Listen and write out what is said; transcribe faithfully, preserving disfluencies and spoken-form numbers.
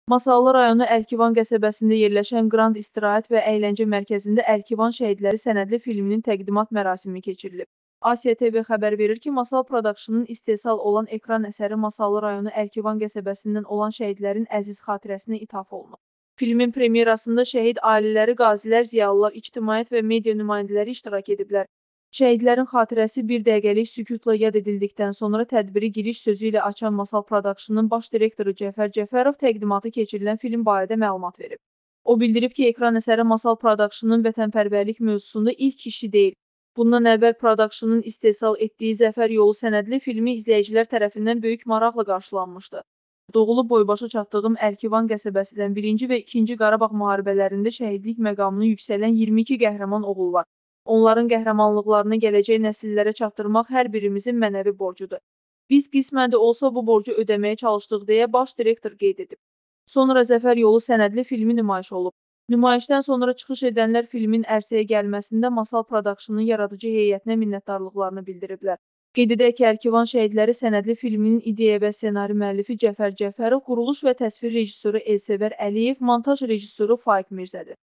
Masallı rayonu Ərkivan qəsəbəsində yerləşən Qrand İstirahət və Əyləncə Mərkəzində Ərkivan Şəhidləri sənədli filminin təqdimat mərasimi keçirilib. Asiya T V xəbər verir ki, Masal Production'ın istehsal olan ekran əsəri Masallı rayonu Ərkivan qəsəbəsindən olan şəhidlərin əziz xatirəsinə ithaf olunub. Filmin premyerasında şəhid ailələri, qazilər, ziyalılar, ictimaiyyət və media nümayəndələri iştirak ediblər. Şəhidlərin xatirəsi bir dəqiqəlik sükutla yad edildikdən sonra tədbiri giriş sözü ilə açan Masal Production'ın baş direktoru Cəfər Cəfərov təqdimatı keçirilən film barədə məlumat verib. O bildirib ki, ekran əsəri Masal Production'ın vətənpərvərlik mövzusunda ilk işi deyil. Bundan əvvəl Production'ın istehsal etdiyi Zəfər Yolu sənədli filmi izləyicilər tərəfindən böyük maraqla qarşılanmışdı. Doğulub boybaşa çatdığım Ərkivan qəsəbəsindən birinci və ikinci Qarabağ müharibələrində şəhidlik məqamını yüksələn iyirmi iki qəhrəman oğul var. Onların qəhrəmanlıqlarını gələcək nəsillərə çatdırmaq hər birimizin mənəvi borcudur. Biz qismən də olsa bu borcu ödəməyə çalışdıq deyə baş direktor qeyd edib. Sonra Zəfər Yolu sənədli filmi nümayiş olub. Nümayişdən sonra çıxış edənlər filmin ərsəyə gəlməsində Masal Production'ın yaradıcı heyətinə minnətdarlıqlarını bildiriblər. Qeyd edək ki, Ərkivan Şəhidləri sənədli filminin ideya və ssenari müəllifi Cəfər Cəfərov, quruluş və təsvir rejissoru Elsevər Əliyev, montaj rejissoru Faiq Mirzədir.